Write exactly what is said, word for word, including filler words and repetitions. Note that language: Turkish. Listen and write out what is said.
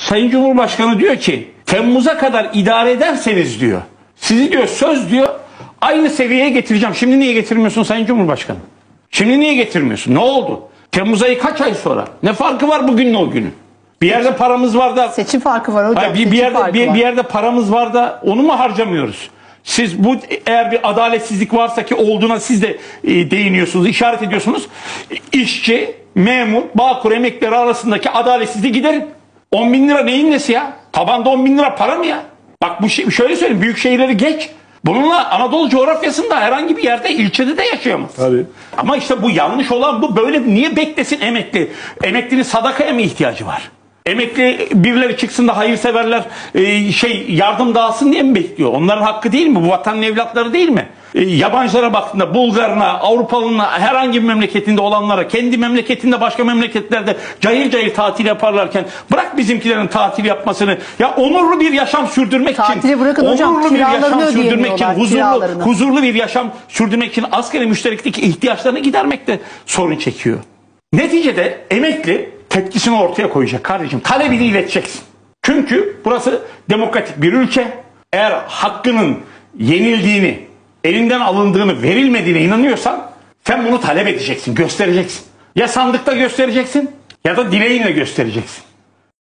Sayın Cumhurbaşkanı diyor ki Temmuz'a kadar idare ederseniz diyor, sizi diyor söz diyor aynı seviyeye getireceğim. Şimdi niye getirmiyorsun Sayın Cumhurbaşkanı? Şimdi niye getirmiyorsun? Ne oldu? Temmuz ayı kaç ay sonra? Ne farkı var bugünle o günün? Bir yerde paramız var da... Seçim farkı var hocam. Hayır, bir, bir, yerde, bir, bir yerde paramız var da onu mu harcamıyoruz? Siz bu eğer bir adaletsizlik varsa ki olduğuna siz de e, değiniyorsunuz, işaret ediyorsunuz. İşçi, memur, Bağkur emekleri arasındaki adaletsizliği giderin. on bin lira neyin nesi ya? Tabanda on bin lira para mı ya? Bak bu şey, şöyle söyleyeyim, büyük şehirleri geç. Bununla Anadolu coğrafyasında herhangi bir yerde, ilçede de yaşayamaz. Tabii. Ama işte bu yanlış olan bu. Böyle niye beklesin emekli? Emeklinin sadakaya mı ihtiyacı var? Emekli birileri çıksın da hayırseverler e, şey yardım dağılsın diye mi bekliyor? Onların hakkı değil mi? Bu vatanın evlatları değil mi? E, yabancılara baktığında Bulgarına, Avrupalına, herhangi bir memleketinde olanlara, kendi memleketinde başka memleketlerde cayır cayır tatil yaparlarken bırak bizimkilerin tatil yapmasını. Ya onurlu bir yaşam sürdürmek Tatili için, bırakın hocam, onurlu bir yaşam sürdürmek için, huzurlu, huzurlu bir yaşam sürdürmek için asgari müşterekteki ihtiyaçlarını gidermekte sorun çekiyor. Neticede emekli tepkisini ortaya koyacak kardeşim. Talebini ileteceksin. Çünkü burası demokratik bir ülke. Eğer hakkının yenildiğini, elinden alındığını, verilmediğine inanıyorsan sen bunu talep edeceksin, göstereceksin. Ya sandıkta göstereceksin ya da dileğinle göstereceksin.